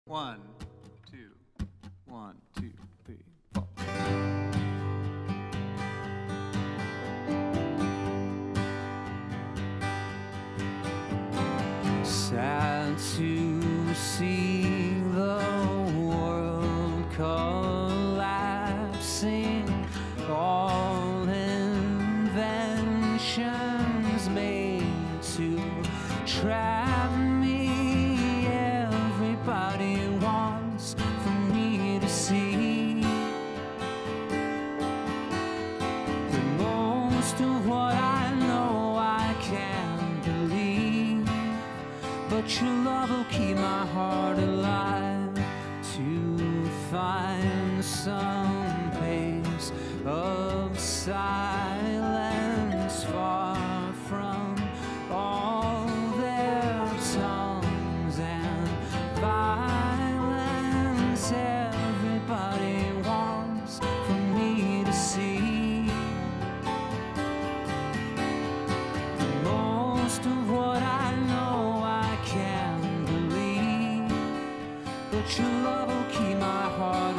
1, 2, 1, 2, 3, 4. Sad to see the world collapsing, all inventions made to trap me. Everybody wants for me to see that most of what I know I can't believe, but your love will keep my heart alive to find some place of silence far from all their tongues and violence. Everybody wants for me to see most of what I know I can't believe, but your love will keep my heart